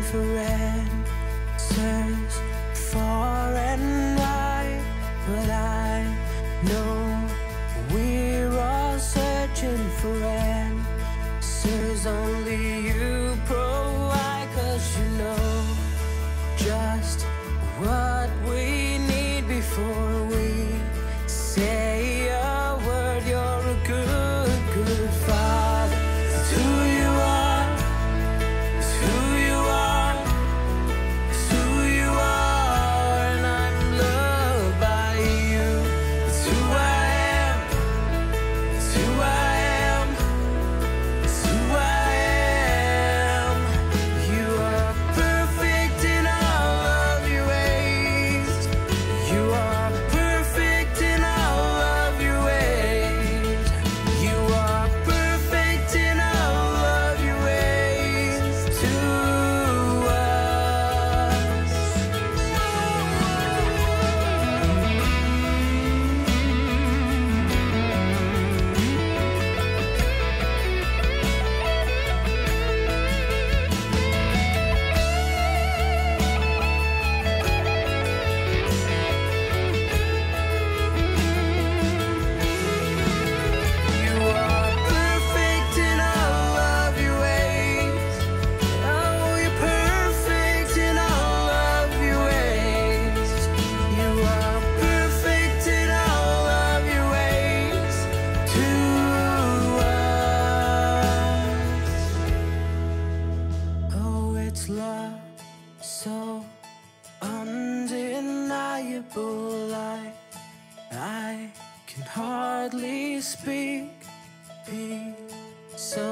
for answers far and wide, but I know we're all searching for answers only you provide, 'cause you know just what we need before we say a word. You're a good, good Father. It's who you are, it's who you are, it's who you are, and I'm loved by you. It's who I am, it's who I am, it's who I am. You are perfect in all of your ways. You are perfect in all of your ways. You are perfect in all of your ways to us. You are perfect in all of your ways. Oh, you're perfect in all of your ways. You are perfect in all of your ways to us. Oh, it's love so undeniable. I can hardly speak. Peace so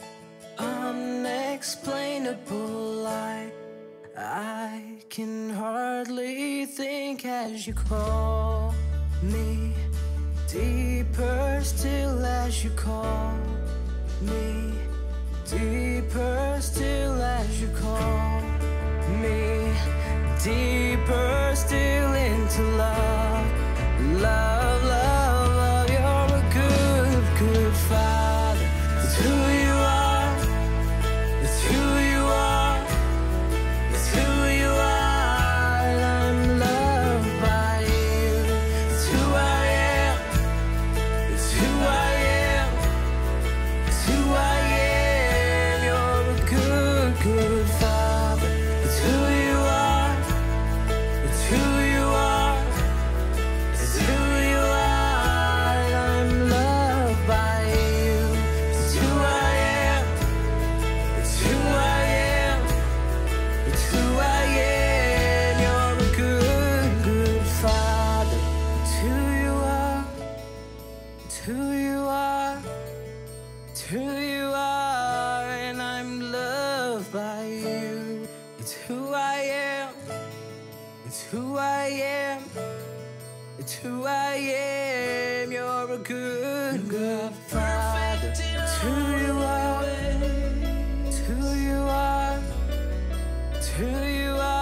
unexplainable. I can hardly think as you call me deeper still, as you call me deeper still, as you call me deeper still into love, love, love, love. You're a good, good Father. It's who you are, it's who you are, it's who you are, and I'm loved by you. It's who I am, it's who I am, it's who I am. You're a good, good Father. It's who you are, it's who you are, it's who you are, and I'm loved by you. It's who I am, it's who I am, it's who I am. You're a good, good Father. It's who you are, it's who you are, it's who you are, and I'm loved by you. It's who I am, it's who I am, it's who I am. You're a good, good Father. It's who you are, it's who you are, it's who you are.